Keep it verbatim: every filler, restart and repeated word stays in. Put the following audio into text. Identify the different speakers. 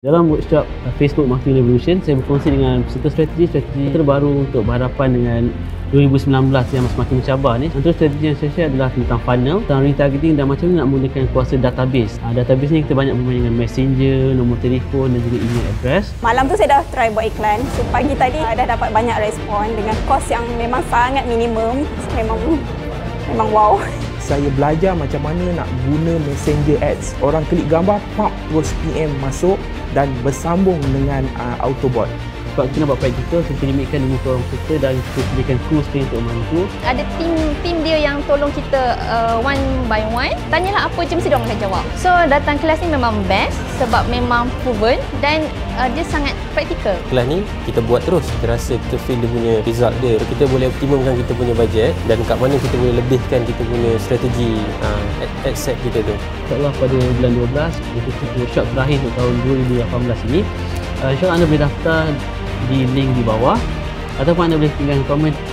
Speaker 1: Dalam workshop Facebook Marketing Revolution, saya berkongsi dengan peserta strategi-strategi terbaru untuk berhadapan dengan dua ribu sembilan belas yang semakin mencabar ni. Antara strategi yang saya share adalah tentang funnel, tentang retargeting dan macam mana nak menggunakan kuasa database. Ha, database ni kita banyak bermain dengan messenger, nombor telefon dan juga email address.
Speaker 2: Malam tu saya dah try buat iklan. So pagi tadi dah dapat banyak respon dengan kos yang memang sangat minimum. Memang memang wow.
Speaker 3: Saya belajar macam mana nak guna messenger ads. Orang klik gambar, pop, terus P M masuk dan bersambung dengan uh, autobot.
Speaker 1: Sebab kita nak buat practical, kita limitkan lima puluh orang peserta dan kita sediakan crew screen untuk membantu.
Speaker 4: Ada tim tim dia yang tolong kita uh, one by one. Tanyalah apa je mesti dia orang akan jawab. So datang kelas ni memang best sebab memang proven dan uh, dia sangat praktikal.
Speaker 5: Kelas ni kita buat terus. Kita rasa kita feel dia punya result dia. Kita boleh optimumkan kita punya budget dan kat mana kita boleh lebihkan kita punya strategi uh, ad set kita tu.
Speaker 1: InsyaAllah pada bulan dua belas, itu workshop terakhir untuk tahun dua ribu lapan belas ini. Uh, InsyaAllah anda boleh daftar di link di bawah ataupun anda boleh tinggalkan komen